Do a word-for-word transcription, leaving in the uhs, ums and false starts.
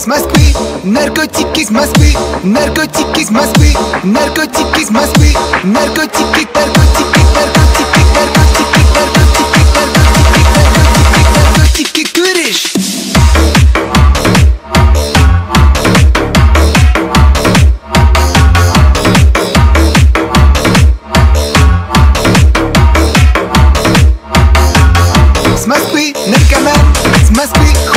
из Москвы, наркотики из Москвы, наркотики из Москвы, наркотики из Москвы, наркотики, наркотики, наркотики, наркотики, наркотики, наркотики, наркотики, куришь? С Москвы наркоман, с Москвы